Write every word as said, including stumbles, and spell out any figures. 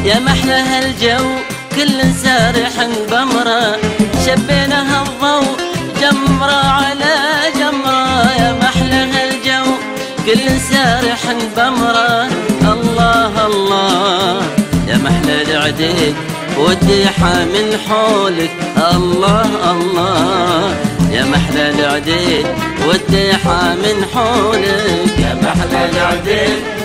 يا محلى هالجو كل سارح بمره، شبينا هالضوء جمرة على جمرة. يا محلى هالجو كل سارح بمره، الله الله يا محلى العديد والديحة من حولك، الله الله يا محلى العديد والديحة من حولك. يا محلى العديد